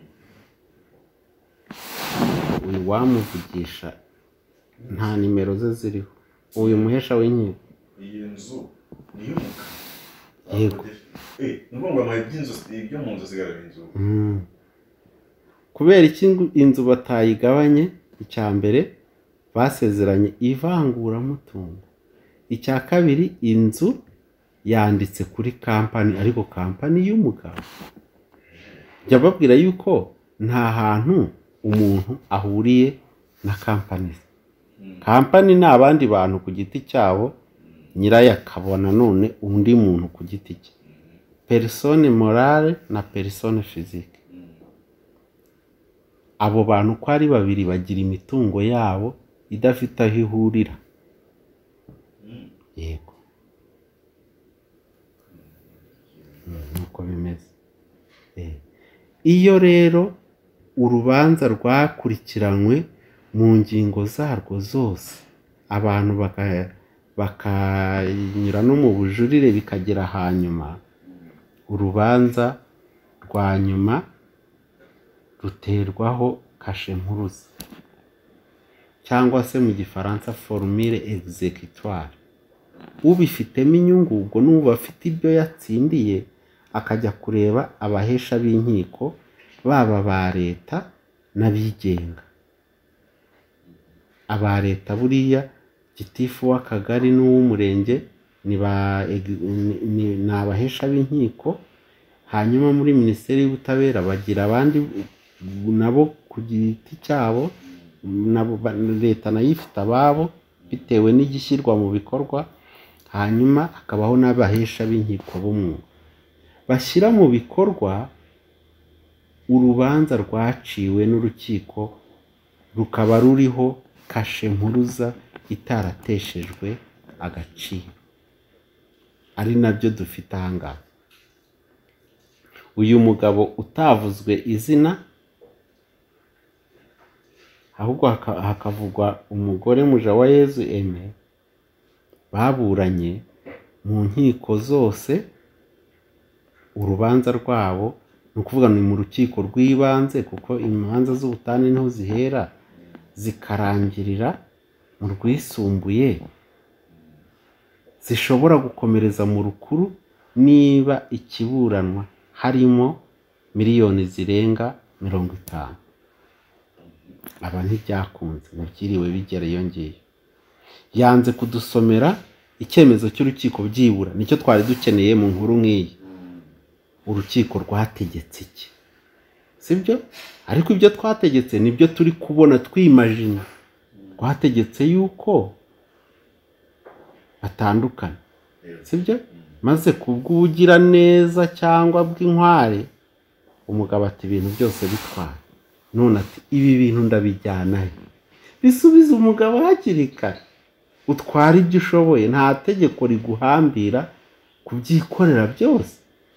[SPEAKER 1] uyu wamuvugisha nta nimero ze ziriho, uyu muhesha w'inkiko.
[SPEAKER 2] Iyi nzu ni y'umugabo.
[SPEAKER 1] Yego.
[SPEAKER 2] Eh, nubwo amaye by'inzu ibyo mu nzu sigara inzu.
[SPEAKER 1] Mm. Kubera iki inzu batayigabanye? Icya mbere basezeranye ivangura mutungo. Icya kabiri, inzu yanditse kuri kampani, ariko kampani y'umugabo. Jya babwira yuko nta hantu umuntu ahuriye na kampani. Kampani ni abandi bantu ku giti cyabo, nyirayo akabona none undi muntu ku giti cye. Persone morale na persone physique. Abo bantu ko ari babiri bagira imitungo yabo idafite aho ihurira. Yego. Nuko bimeze. Eh. Iyo rero urubanza rwakurikiranywe mu ngingo zarwo zose, abantu bakanyura no mu bujurire bikagera hanyuma, urubanza rwa nyuma ruterwaho kashe mpuruza, cyangwa se mu gifaransa formule exécutoire. Ubifitemo inyungu, ubwo n'ubu afite ibyo yatsindiye, akajya kureba abahesha b'inkiko, baba ba leta n'abigenga. Aba leta buriya gitifu w'akagari n'uw'umurenge ni abahesha b'inkiko. Hanyuma muri minisiteri y'ubutabera bagira abandi nabo ku giti cyabo, nabo leta nayo ifite ababo bitewe n'igishyirwa mu bikorwa. Hanyuma hakabaho n'abahesha b'inkiko b'umwuga bashyira mu bikorwa urubanza rwaciwe n'urukiko, rukaba ruriho kashe mpuruza itarateshejwe agaciro. Ari nabyo dufite ahangaha. Uyu mugabo utavuzwe izina, ahubwo hakavugwa umugore muja wa Yezu Eme, baburanye mu nkiko zose. Urubanza rwabo ni ukuvuga ni mu rukiko rw'ibanze, kuko imanza z'ubutane niho zihera zikarangirira mu rwisumbuye, zishobora gukomereza mu rukuru niba ikiburanwa harimo miliyoni zirenga mirongo itanu. aba ntibyakunze mubyiriwe bigera iyo ngiyo yanze kudusomera icyemezo cy'urukiko byibura nicyo twari dukeneye mu nkuru nk'iyi urukiko rwategetse iki sibyo ariko ibyo twategetse nibyo turi kubona twimajina rwategetse yuko batandukana sibyo maze kubw'ubugira neza cyangwa bw'inkware umugabo ati ibintu byose bitwara none ati ibi bintu ndabijyana he bisubiza umugabo hakiri kare utwara ibyo ushoboye nta tegeko riguhambira kubyikorera byose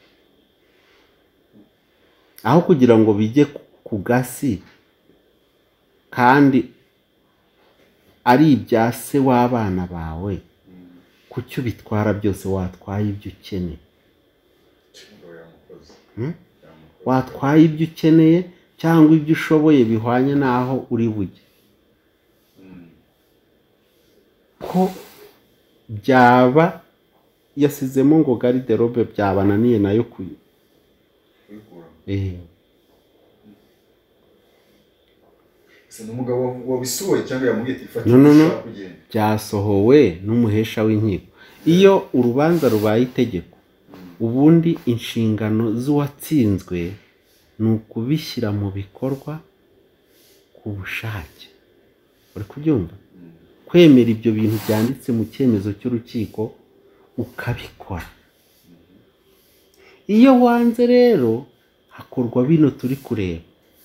[SPEAKER 1] aho kugira ngo bijye ku gasi kandi ari ibya se w'abana bawe kuki ubitwara byose watwaye ibyo ukeneye watwaye ibyo ukeneye cyangwa ibyo ushoboye bihwanye n'aho uri bujye ko byaba yasizemo ngo garderobe byabananiye nayo kuyi eh
[SPEAKER 2] umugabo wabisuye cyangwa yamubwiye tifata
[SPEAKER 1] no no no byasohowe n'umuhesha w'inkiko iyo urubanza rubaye itegeko ubundi inshingano z'uwatsinzwe ni ukubishyira mu bikorwa ku bushake uri kubyumva kwemera ibyo bintu byanditse mu cyemezo cy'urukiko ukabikora iyo wanze rero hakorwa bino turi kureba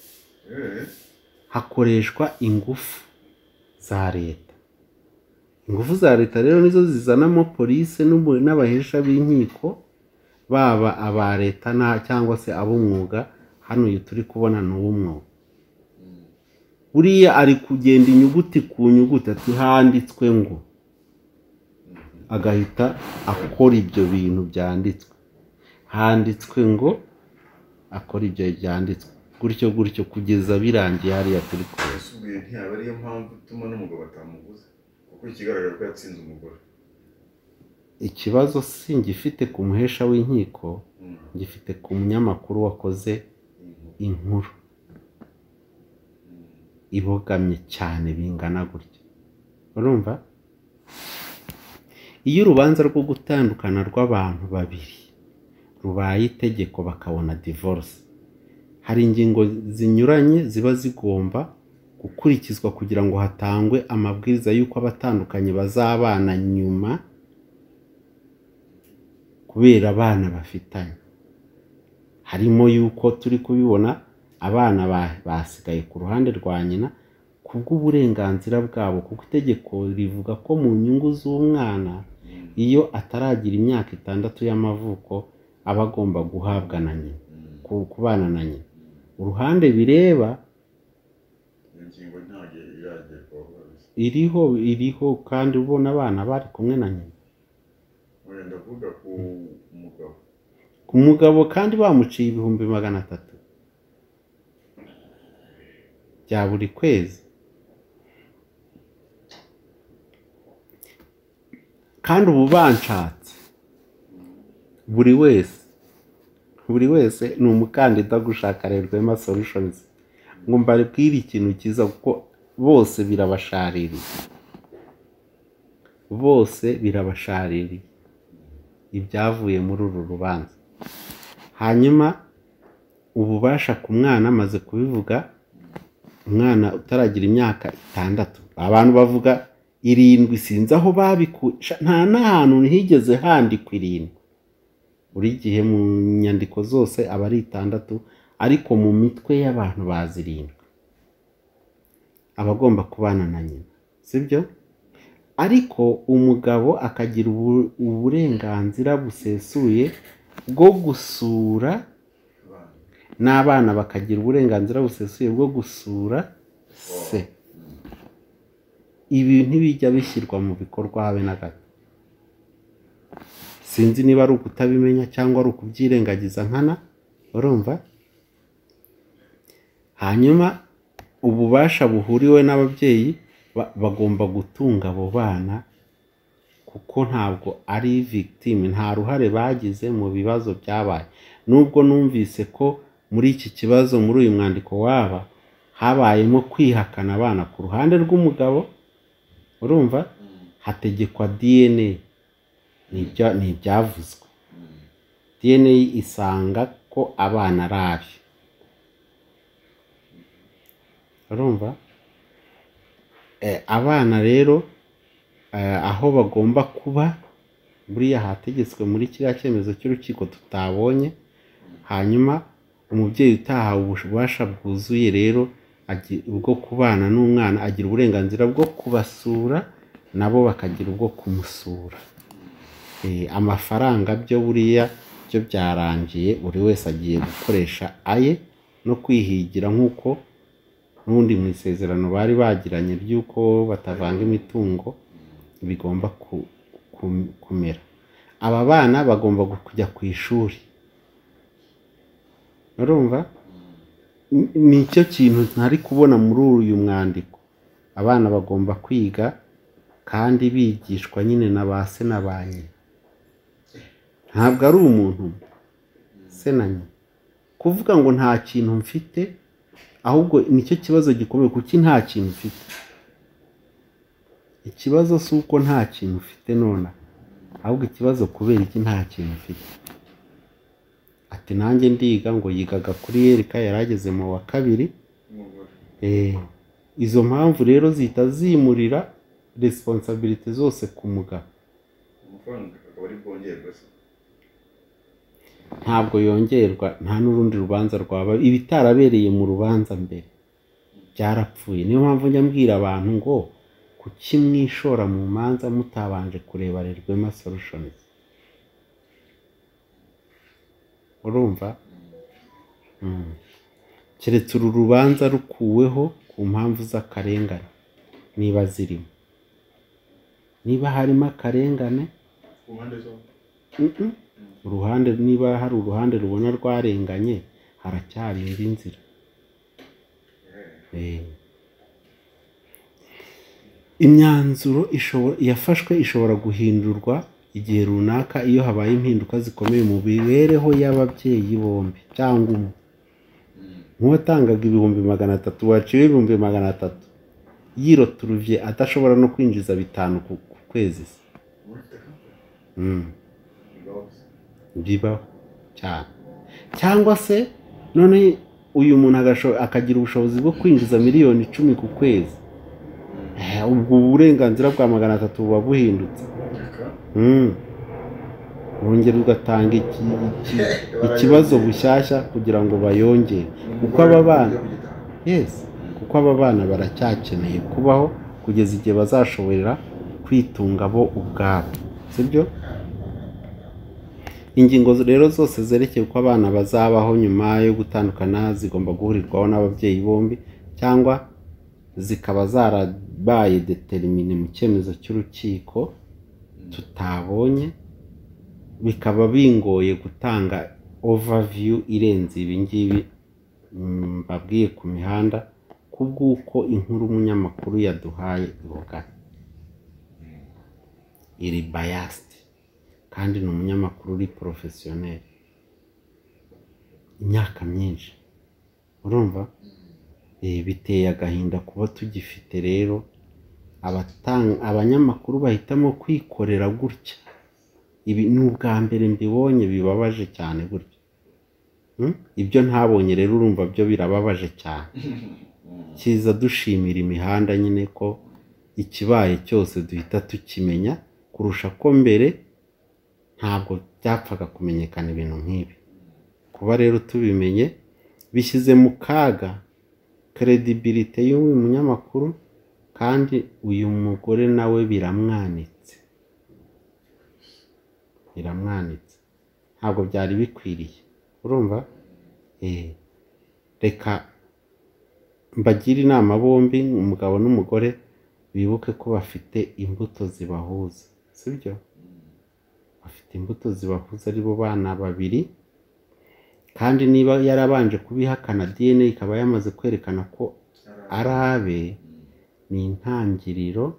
[SPEAKER 1] hakoreshwa ingufu za leta ingufu za leta rero nizo zizanamo polisi n'abahesha b'inkiko baba aba leta na cyangwa se ab'umwuga hano uyu turi kubona ni uw'umwuga buriya ari kugenda inyuguti ku nyuguti ati handitswe ngo agahita akora ibyo bintu byanditswe handitswe ngo akora ibyo byanditswe gutyo gutyo kugeza birangiye hariya turi kubona
[SPEAKER 2] subiye ntiyaba ariyo mpamvu tuma n'umugabo atamuguze kuko ikigaragara ko yatsinze umugore
[SPEAKER 1] ikibazo singifite ku muhesha w'inkiko ngifite ku munyamakuru wakoze inkuru ibogamye cyane bingana gutya urumva iyo urubanza rwo gutandukana rw'abantu babiri rubaye itegeko bakabona divorce hari ingingo zinyuranye ziba zigomba gukurikizwa kugira ngo hatangwe amabwiriza y'uko abatandukanye bazabana nyuma kubera abana bafitanye harimo yuko turi kubibona abana basigaye ku ruhande rwa nyina kubw'uburenganzira bwabo kuko itegeko rivuga ko mu nyungu z'umwana iyo ataragira imyaka itandatu y'amavuko aba agomba guhabwa na nyina kubana na nyina uruhande bireba iriho iriho kandi ubona abana bari kumwe na nyina
[SPEAKER 2] ndavuga ku mugabo
[SPEAKER 1] ku mugabo kandi bamuciye ibihumbi magana atatu bya buri kwezi kandi ubu banshatse buri wese buri wese ni umukandida gushaka Rwema Solutions ngo mbabwire ikintu cyiza kuko bose birabashaririye bose birabashaririye ibyavuye muri uru rubanza hanyuma ububasha ku mwana amaze kubivuga umwana utaragira imyaka itandatu abantu bavuga irindwi sinzi aho babikusha nta n'ahantu higeze handikwa irindwi buri gihe mu nyandiko zose aba ari itandatu ariko mu mitwe y'abantu bazirindwi abagomba kubana na nyina sibyo ariko umugabo akagira uburenganzira busesuye bwo gusura n'abana bakagira uburenganzira busesuye bwo gusura se ibi ntibijya bishyirwa mu bikorwa habe na gato sinzi niba ari ukutabimenya cyangwa ari ukubyirengagiza nkana urumva hanyuma ububasha buhuriwe n'ababyeyi bagomba gutunga abo bana kuko ntabwo ari victime nta ruhare bagize mu bibazo byabaye nubwo numvise ko muri iki kibazo muri uyu mwandiko waba habayemo kwihakana abana ku ruhande rw'umugabo, urumva hategekwa D N A, nibyo nibyavuzwe. D N A isanga ko abana arabi, urumva eh, abana rero eh, aho bagomba kuba buriya hategetswe muri kiriya cyemezo cy'urukiko tutabonye. Hanyuma umubyeyi utahawe ububasha bwuzuye rero bwo kubana n'umwana agira uburenganzira bwo kubasura, nabo bakagira ubwo kumusura. E, amafaranga byo buriya byo byarangiye, buri wese agiye gukoresha aye no kwihigira nk'uko n'undi mu isezerano bari bagiranye ry'uko batavanga imitungo bigomba ku, ku, kumera. Aba bana bagomba kujya ku ishuri, urumva nicyo kintu ntari kubona muri uyu mwandiko. Abana bagomba kwiga kandi bigishwa nyine na ba se na ba nyina, ntabwo ari umuntu se na nyina. Kuvuga ngo nta kintu mfite, ahubwo nicyo kibazo gikomeye. Kuki nta kintu mfite? Ikibazo si uko nta kintu mfite none, ahubwo ikibazo kubera iki nta kintu mfite. Ati nanjye ndiga, ngo yigaga kuri Yerika yarageze mu wa kabiri. Eh, izo mpamvu rero zita zimurira responsibility zose ku mugabo. Ntabwo yongerwa, nta n'urundi rubanza rwaba ibitarabereye mu rubanza mbere byarapfuye. Niyo mpamvu njya mbwira abantu ngo kuki mwishora mu manza mutabanje kureba Rwema Solutions. Urumva mm. Keretse uru rubanza rukuweho ku mpamvu z'akarengane, niba zirimo, niba harimo akarengane uruhande, niba hari uruhande rubona rwarenganye, haracyari indi nzira. Eh, imyanzuro ishobora yafashwe ishobora guhindurwa igihe runaka iyo habaye impinduka zikomeye mu bibereho y'ababyeyi bombi cyangwa umwe. Nk'uwatangaga ibihumbi magana atatu waciwe ibihumbi magana atatu yiroturuvye atashobora no kwinjiza bitanu ku kwezi. Mm. Bibaho cyane. Cyangwa se none uyu muntu akagira ubushobozi bwo kwinjiza miliyoni icumi ku kwezi, eh, ubwo uburenganzira bwa magana atatu buba buhindutse. Mm. Wongera ugatanga iki, iki, ikibazo bushyashya kugira ngo bayongere. Kuko aba bana, yes, kuko aba bana baracyakeneye kubaho kugeza igihe bazashobora kwitunga bo ubwabo, sibyo? Ingingo rero zose zerekeye uko abana bazabaho nyuma yo gutandukana zigomba guhurirwaho n'ababyeyi bombi, cyangwa zikaba zarabaye determine mu cyemezo cy'urukiko tutabonye, bikaba bingoye gutanga overview irenze ibi ngibi mbabwiye ku mihanda, kubw'uko inkuru umunyamakuru yaduhaye ivuga iri biased, kandi ni umunyamakuru uri professionnel imyaka myinshi. Urumva eh, biteye agahinda kuba tugifite rero abatanga abanyamakuru bahitamo kwikorera gutya. Ibi ni ubwa mbere mbibonye, bibabaje cyane gutya. Hmm? Ibyo ntabonye rero urumva byo birababaje cyane. Kiza dushimira imihanda nyine ko ikibaye cyose duhita tukimenya, kurusha ko mbere ntabwo byapfaga kumenyekana ibintu nk'ibi. Kuba rero tubimenye bishyize mu kaga credibility y'uyu munyamakuru, kandi uyu mugore nawe biramwanitse, biramwanitse, ntabwo byari bikwiriye. Urumva eh, reka mbagira inama bombi, umugabo n'umugore, bibuke ko bafite imbuto zibahuza, sibyo? Bafite imbuto zibahuza ari bo bana babiri, kandi niba yarabanje kubihakana D N A ikaba yamaze kwerekana ko arabe, ni intangiriro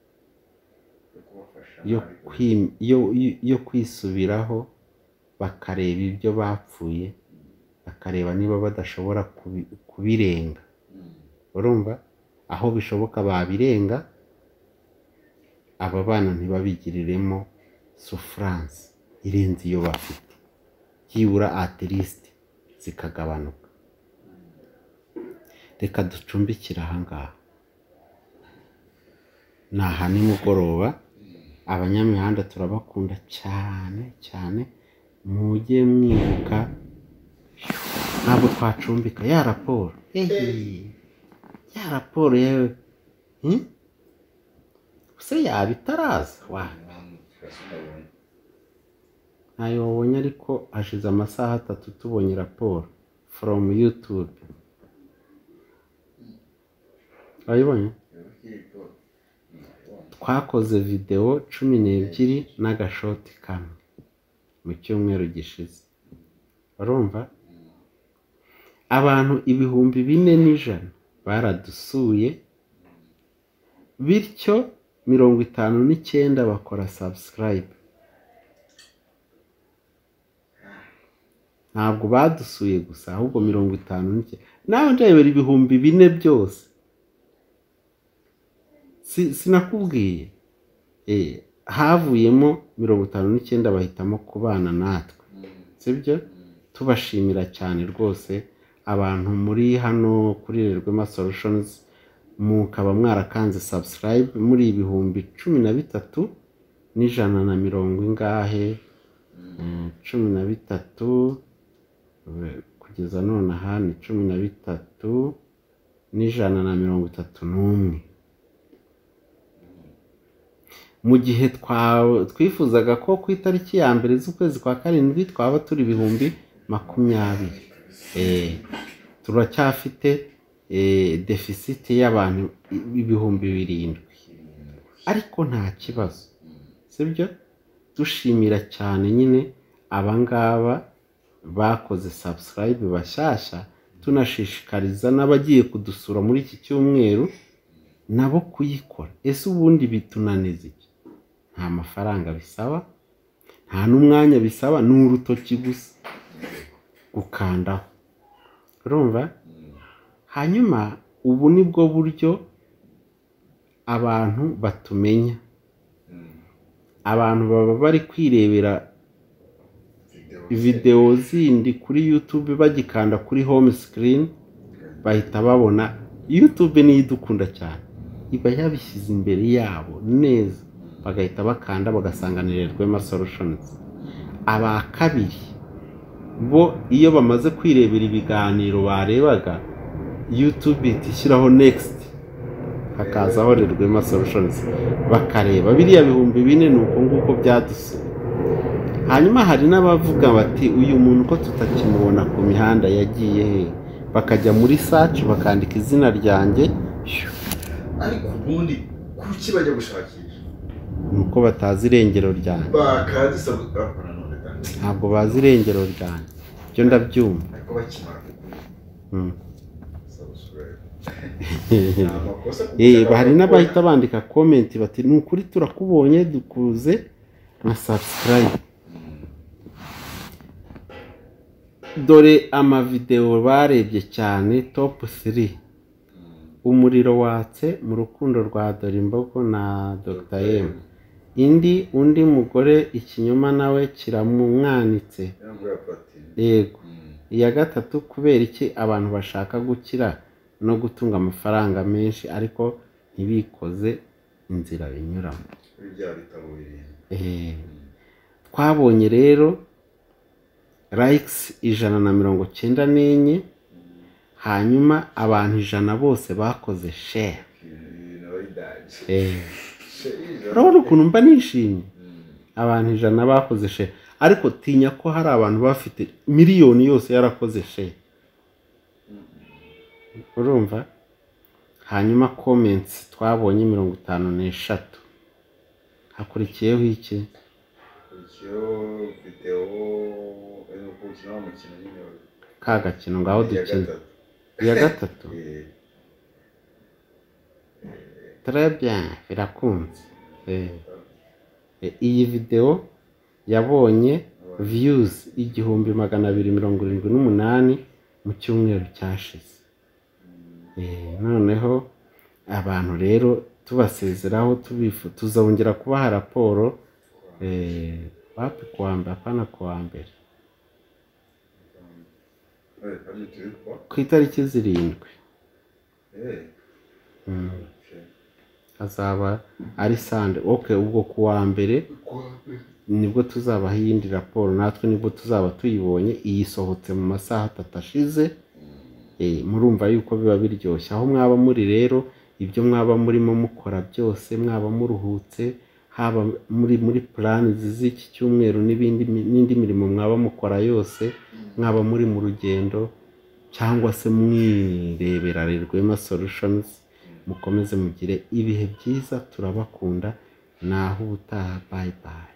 [SPEAKER 1] yo kwi, yo, yo kwisubiraho, bakareba ibyo bapfuye, bakareba niba badashobora kubi, kubirenga. urumva aho bishoboka babirenga aba bana ntibabigiriremo souffrance irenze iyo bafite byibura at least zikagabanuka. Reka ducumbikira ahangaha ni aha nimugoroba. Abanyamihanda turabakunda cyane cyane, mujye mwibuka ntabwo twacumbika ya raporo ehe ya raporo yewe se yaba itaraza wa ntayo wabonye, ariko hashize amasaha atatu tubonye raporo from YouTube. Wayibonye? Twakoze video cumi n'ebyiri n'agashoti kamwe mu cyumweru gishize, urumva abantu ibihumbi bine n'ijana baradusuye, bityo mirongo itanu n'icyenda bakora subscribe. Ntabwo badusuye gusa ahubwo mirongo itanu n'icyenda, nawe ndabera ibihumbi bine byose sinakubwiye eh havuyemo mirongo itanu n'icyenda bahitamo kubana natwe, sibyo? Tubashimira cyane rwose abantu muri hano kuri Rwema Solutions, mukaba mwarakanze subscribe muri ibihumbi cumi na bitatu n'ijana na mirongo ingahe cumi na bitatu kugeza none aha ni cumi na bitatu n'ijana na mirongo itatu n'umwe. Mu gihe twifuzaga ko ku itariki ya mbere z'ukwezi kwa karindwi twaba turi ibihumbi makumyabiri, eh turacyafite eh deficit y'abantu ibihumbi birindwi, ariko nta kibazo, sibyo? Dushimira cyane nyine abangaba bakoze subscribe bashyashya, tunashishikariza n'abagiye kudusura muri iki cyumweru nabo kuyikora. Ese ubundi bitunaniza iki? Nta mafaranga bisaba, nta n'umwanya bisaba, ni urutoki gusa gukandaho, urumva? Hanyuma ubu nibwo buryo abantu batumenya. Abantu baba bari kwirebera video zindi kuri YouTube bagikanda kuri home screen, bahita babona YouTube ni idukunda cyane, iba yabishyize imbere yabo neza, bagahita bakanda bagasanganira Rwema Solutions. Aba kabiri bo iyo bamaze kwirebera ibiganiro barebaga, YouTube itishyiraho next hakazaho Rwema Solutions bakareba biriya bihumbi bine. Nuko nguko byadusuye. Hanyuma hari n'abavuga bati uyu muntu ko tutakimubona ku mihanda yagiye he, bakajya muri search bakandika izina ryanjye,
[SPEAKER 2] ariko ubundi kuki bajya gushakisha?
[SPEAKER 1] Nuko batazi irengero ryanjye,
[SPEAKER 2] bakazi sabukapana none kandi
[SPEAKER 1] ntabwo bazi irengero ryanjye, byo ndabyumva.
[SPEAKER 2] ariko bakimara
[SPEAKER 1] Mm.
[SPEAKER 2] subscribe
[SPEAKER 1] Eh bahari n'abahita bandika comment bati nukuri turakubonye dukuze na subscribe. Dore ama video barebye cyane top three: umuriro watse mu rukundo rwa Dorimbogo na Doctor M, indi undi mugore ikinyoma nawe kiramumwanitse, yego. Iya gatatu kubera iki abantu bashaka gukira no gutunga amafaranga menshi ariko ntibikoze inzira binyuramo. Eh twabonye rero likes ijana na mirongo cyenda n'enye, hanyuma abantu ijana bose bakoze share. Eh urabona ukuntu mba nishimye, abantu ijana bakoze share, ariko tinya ko hari abantu bafite miliyoni yose yarakoze share, urumva? Hanyuma comments twabonye mirongo itanu n'eshatu. Hakurikiyeho iki?
[SPEAKER 2] video eno kukina umukino nyine
[SPEAKER 1] Ka gakino ngaho dukina. Iya gatatu. Très bien, birakunze. Eh iyi video yabonye views igihumbi magana abiri mirongo irindwi n'umunani mu cyumweru cyashize. Eh, noneho abantu rero tubasezeraho tubifu tuzongera kubaha raporo eh, wapi kuwa mbere apana kuwa mbere ku itariki zirindwi Mm. azaba ari sande okay ubwo kuwa mbere nibwo tuzabaha iyindi raporo natwe nibwo tuzaba tuyibonye iyisohotse mu masaha atatu ashize. Eh, murumva yuko biba biryoshye aho mwaba muri rero ibyo mwaba murimo mukora byose mwaba muruhutse haba muri muri plan z'iki cyumweru n'ibindi n'indi mirimo mwaba mukora yose mwaba muri mu rugendo cyangwa se mwirebera Rwema Solutions mukomeze mugire ibihe byiza turabakunda naho ubutaha bye bye.